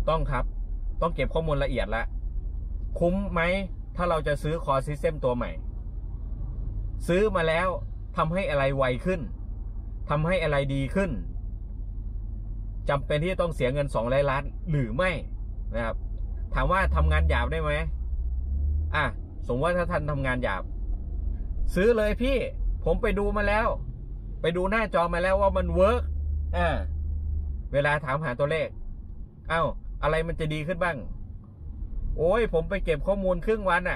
ต้องครับต้องเก็บข้อมูลละเอียดละคุ้มไหมถ้าเราจะซื้อคอร์ซิสเต็มตัวใหม่ซื้อมาแล้วทำให้อะไรไวขึ้นทำให้อะไรดีขึ้นจำเป็นที่จะต้องเสียเงิน200 ล้านหรือไม่นะครับถามว่าทำงานหยาบได้ไหมสมมติว่าถ้าท่านทำงานหยาบซื้อเลยพี่ผมไปดูมาแล้วไปดูหน้าจอมาแล้วว่ามันเวิร์กเวลาถามหาตัวเลขอะไรมันจะดีขึ้นบ้างโอ้ยผมไปเก็บข้อมูลครึ่งวัน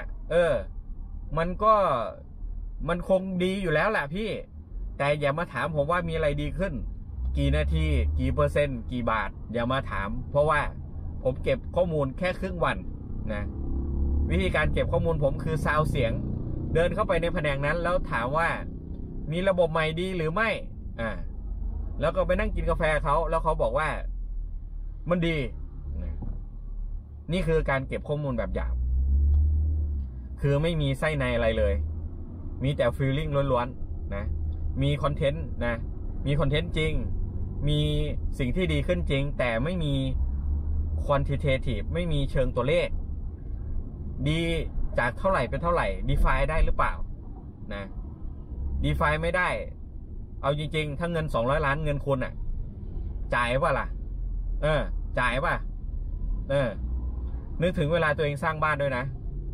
มันคงดีอยู่แล้วแหละพี่แต่อย่ามาถามผมว่ามีอะไรดีขึ้นกี่นาทีกี่เปอร์เซ็นต์กี่บาทอย่ามาถามเพราะว่าผมเก็บข้อมูลแค่ครึ่งวันนะวิธีการเก็บข้อมูลผมคือซาวเสียงเดินเข้าไปในแผนกนั้นแล้วถามว่ามีระบบใหม่ดีหรือไม่แล้วก็ไปนั่งกินกาแฟเขาแล้วเขาบอกว่ามันดีนี่คือการเก็บข้อมูลแบบหยาบคือไม่มีไส้ในอะไรเลยมีแต่ฟีลลิ่งล้วนๆนะมีคอนเทนต์นะมีคอนเทนต์จริงมีสิ่งที่ดีขึ้นจริงแต่ไม่มี quantitative ไม่มีเชิงตัวเลขดีจากเท่าไหร่เป็นเท่าไหร่ define ได้หรือเปล่านะ define ไม่ได้เอาจริงๆถ้าเงิน200 ล้านเงินคุณจ่ายป่ะล่ะจ่ายป่ะนึกถึงเวลาตัวเองสร้างบ้านด้วยนะ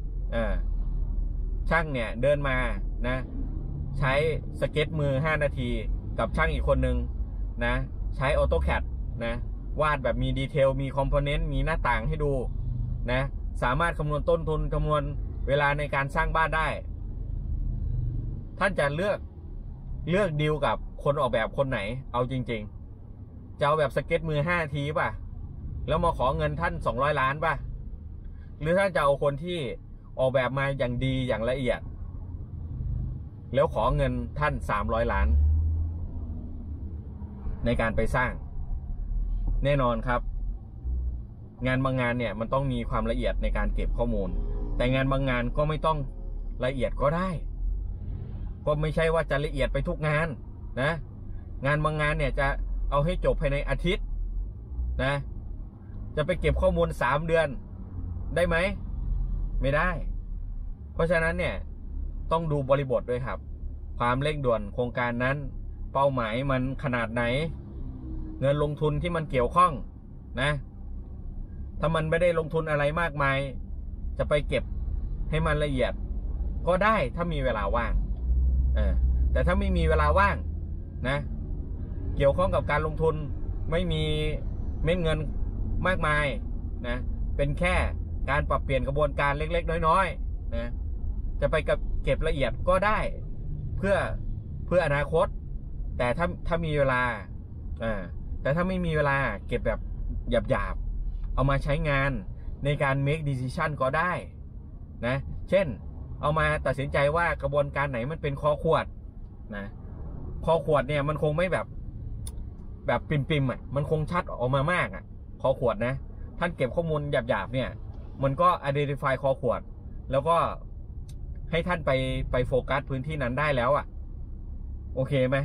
ช่างเนี่ยเดินมานะใช้สเก็ตมือ5 นาทีกับช่างอีกคนนึงนะใช้ AutoCAD นะวาดแบบมีดีเทลมีคอมโพเนนต์มีหน้าต่างให้ดูนะสามารถคำนวณต้นทุนคำนวณเวลาในการสร้างบ้านได้ท่านจะเลือกดีลกับคนออกแบบคนไหนเอาจริงๆจะเอาแบบสเก็ตมือ5 นาทีป่ะแล้วมาขอเงินท่าน200 ล้านป่ะหรือท่านจะเอาคนที่ออกแบบมาอย่างดีอย่างละเอียดแล้วขอเงินท่าน300 ล้านในการไปสร้างแน่นอนครับงานบางงานเนี่ยมันต้องมีความละเอียดในการเก็บข้อมูลแต่งานบางงานก็ไม่ต้องละเอียดก็ได้ก็ไม่ใช่ว่าจะละเอียดไปทุกงานนะงานบางงานเนี่ยจะเอาให้จบภายในอาทิตย์นะจะไปเก็บข้อมูล3 เดือนได้ไหมไม่ได้เพราะฉะนั้นเนี่ยต้องดูบริบทด้วยครับความเร่งด่วนโครงการนั้นเป้าหมายมันขนาดไหนเงินลงทุนที่มันเกี่ยวข้องนะถ้ามันไม่ได้ลงทุนอะไรมากมายจะไปเก็บให้มันละเอียดก็ได้ถ้ามีเวลาว่างแต่ถ้าไม่มีเวลาว่างนะเกี่ยวข้องกับการลงทุนไม่มีเม็ดเงินมากมายนะเป็นแค่การปรับเปลี่ยนกระบวนการเล็กๆน้อยๆนะจะไปเก็บละเอียดก็ได้เพื่ออนาคตแต่ถ้ามีเวลาแต่ถ้าไม่มีเวลาเก็บแบบหยาบๆเอามาใช้งานในการ make decision ก็ได้นะเช่นเอามาตัดสินใจว่ากระบวนการไหนมันเป็นคอขวดนะคอขวดเนี่ยมันคงไม่แบบปิ่มมันคงชัดออกมามากคอขวดนะท่านเก็บข้อมูลหยาบๆเนี่ยมันก็ identify คอขวดแล้วก็ให้ท่านไปโฟกัสพื้นที่นั้นได้แล้วโอเคไหม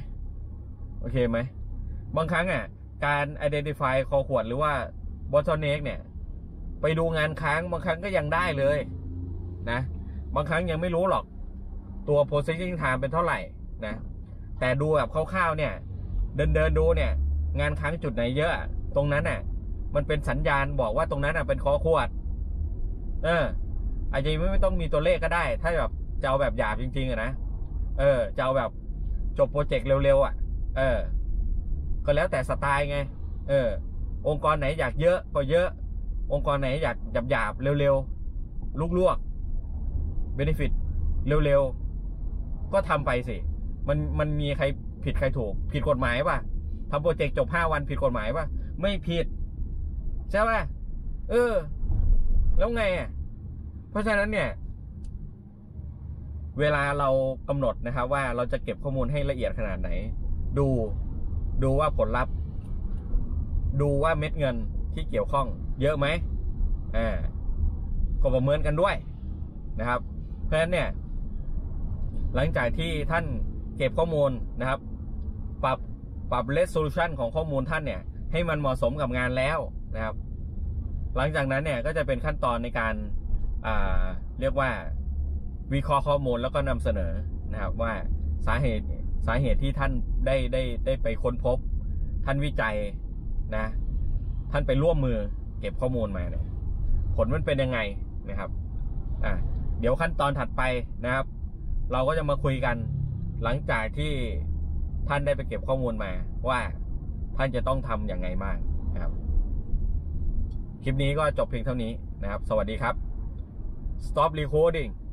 บางครั้งการ identify คอขวดหรือว่า bottleneck เนี่ยไปดูงานค้างบางครั้งก็ยังได้เลยนะบางครั้งยังไม่รู้หรอกตัว processing time เป็นเท่าไหร่นะแต่ดูแบบคร่าวๆเนี่ยเดินดูเนี่ยงานค้างจุดไหนเยอะตรงนั้นมันเป็นสัญญาณบอกว่าตรงนั้นเป็นคอขวดอาจจะไม่ต้องมีตัวเลขก็ได้ถ้าแบบจะเอาแบบหยาบจริงๆนะจะเอาแบบจบโปรเจกต์เร็วก็แล้วแต่สไตล์ไงองค์กรไหนอยากเยอะก็เยอะองค์กรไหนอยากหยาบเร็วๆลวกๆ benefit เร็วๆก็ทำไปสิมันมีใครผิดใครถูกผิดกฎหมายป่ะทำโปรเจกต์จบ5 วันผิดกฎหมายป่ะไม่ผิดใช่ป่ะแล้วไงเพราะฉะนั้นเนี่ยเวลาเรากำหนดนะครับว่าเราจะเก็บข้อมูลให้ละเอียดขนาดไหนดูว่าผลลัพธ์ดูว่าเม็ดเงินที่เกี่ยวข้องเยอะไหมก็ประเมินกันด้วยนะครับเพราะฉะนั้นเนี่ยหลังจากที่ท่านเก็บข้อมูลนะครับปรับ resolution ของข้อมูลท่านเนี่ยให้มันเหมาะสมกับงานแล้วนะครับหลังจากนั้นเนี่ยก็จะเป็นขั้นตอนในการเรียกว่าวิเคราะห์ข้อมูลแล้วก็นำเสนอนะครับว่าสาเหตุที่ท่านได้ไปค้นพบท่านวิจัยนะท่านไปร่วมมือเก็บข้อมูลมาเนี่ยผลมันเป็นยังไงนะครับเดี๋ยวขั้นตอนถัดไปนะครับเราก็จะมาคุยกันหลังจากที่ท่านได้ไปเก็บข้อมูลมาว่าท่านจะต้องทำอย่างไรบ้างนะครับคลิปนี้ก็จบเพียงเท่านี้นะครับสวัสดีครับ Stop recording